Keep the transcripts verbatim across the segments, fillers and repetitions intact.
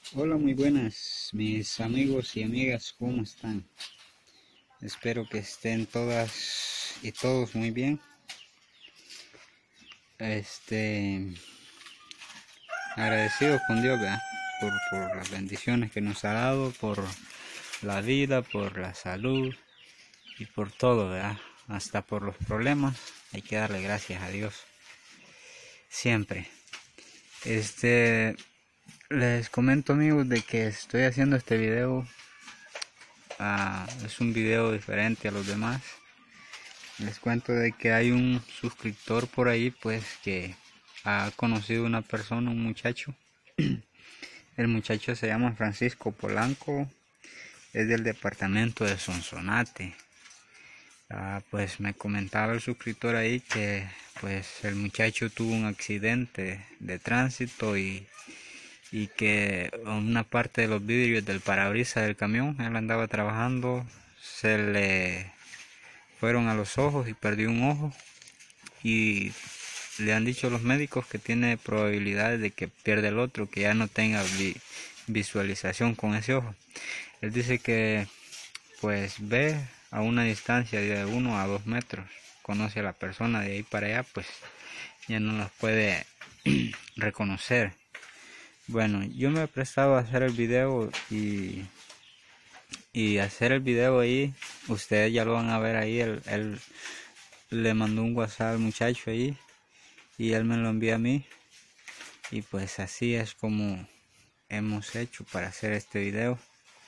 Hola, muy buenas, mis amigos y amigas, ¿cómo están? Espero que estén todas y todos muy bien. Este, agradecido con Dios, ¿verdad? Por, por las bendiciones que nos ha dado, por la vida, por la salud y por todo, ¿verdad? Hasta por los problemas, hay que darle gracias a Dios siempre. Este, les comento, amigos, de que estoy haciendo este video. Ah, es un video diferente a los demás. Les cuento de que hay un suscriptor por ahí pues que ha conocido una persona, un muchacho. El muchacho se llama Francisco Polanco, es del departamento de Sonsonate. Ah, pues me comentaba el suscriptor ahí que pues el muchacho tuvo un accidente de tránsito y, y que una parte de los vidrios del parabrisas del camión, él andaba trabajando, se le fueron a los ojos y perdió un ojo, y le han dicho los médicos que tiene probabilidades de que pierda el otro, que ya no tenga vi visualización con ese ojo. Él dice que pues ve a una distancia de uno a dos metros, conoce a la persona de ahí para allá, pues ya no las puede reconocer. Bueno, yo me he prestado a hacer el video y y hacer el video ahí, ustedes ya lo van a ver ahí. Él, él le mandó un WhatsApp al muchacho ahí y él me lo envía a mí, y pues así es como hemos hecho para hacer este video.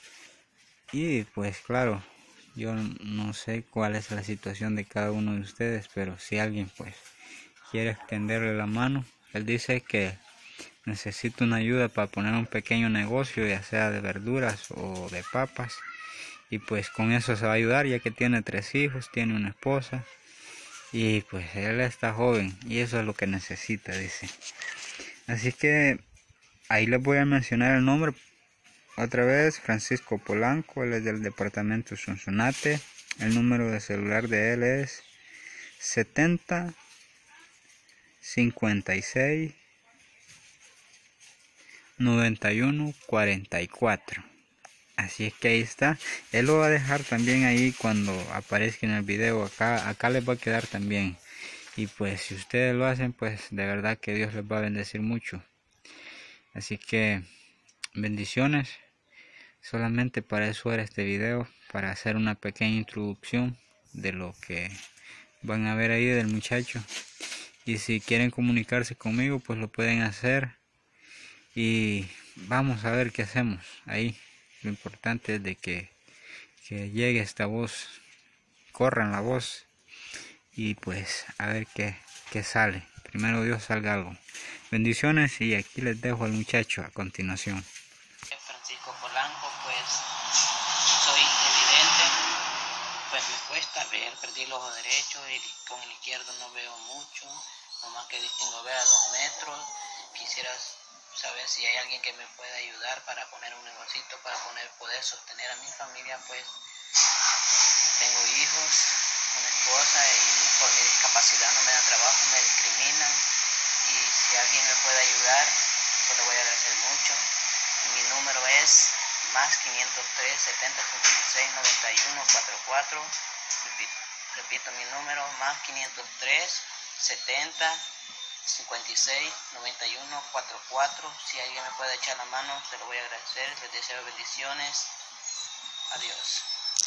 Y pues claro, yo no sé cuál es la situación de cada uno de ustedes, pero si alguien pues quiere extenderle la mano, él dice que necesita una ayuda para poner un pequeño negocio, ya sea de verduras o de papas, y pues con eso se va a ayudar, ya que tiene tres hijos, tiene una esposa y pues él está joven y eso es lo que necesita, dice. Así que ahí les voy a mencionar el nombre otra vez: Francisco Polanco. Él es del departamento Sonsonate. El número de celular de él es setenta cincuenta y seis noventa y uno cuarenta y cuatro. Así es que ahí está. Él lo va a dejar también ahí cuando aparezca en el video. Acá, acá les va a quedar también. Y pues si ustedes lo hacen, pues de verdad que Dios les va a bendecir mucho. Así que bendiciones. Solamente para eso era este video, para hacer una pequeña introducción de lo que van a ver ahí del muchacho. Y si quieren comunicarse conmigo, pues lo pueden hacer. Y vamos a ver qué hacemos ahí. Lo importante es de que, que llegue esta voz, corran la voz, y pues a ver qué, qué sale. Primero Dios salga algo. Bendiciones, y aquí les dejo al muchacho a continuación. Francisco Polanco, pues soy evidente, pues me cuesta ver, perdí el ojo derecho y con el izquierdo no veo mucho, nomás que distingo ver a dos metros. Quisiera saber si hay alguien que me pueda ayudar para poner un negocito, para poner, poder sostener a mi familia, pues tengo hijos, una esposa, y por mi discapacidad no me dan trabajo, me discriminan, y si alguien me puede ayudar, pues le voy a agradecer mucho. Mi número es más quinientos tres setenta cincuenta y seis noventa y uno cuarenta y cuatro. Repito, repito mi número: más quinientos tres setenta cincuenta y seis noventa y uno cuarenta y cuatro. Si alguien me puede echar la mano, se lo voy a agradecer. Les deseo bendiciones. Adiós.